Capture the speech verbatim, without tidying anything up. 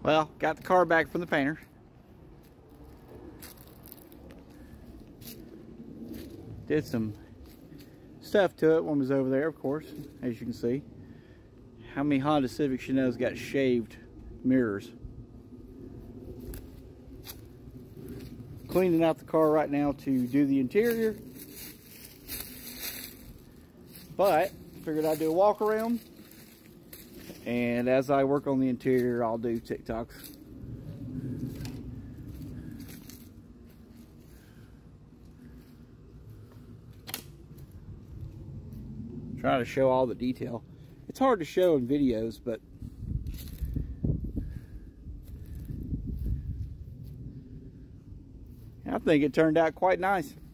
Well, got the car back from the painter. Did some stuff to it when it was over there, of course, as you can see. How many Honda Civics you know has got shaved mirrors? Cleaning out the car right now to do the interior. But figured I'd do a walk around. And as I work on the interior, I'll do TikToks. Trying to show all the detail. It's hard to show in videos, but I think it turned out quite nice.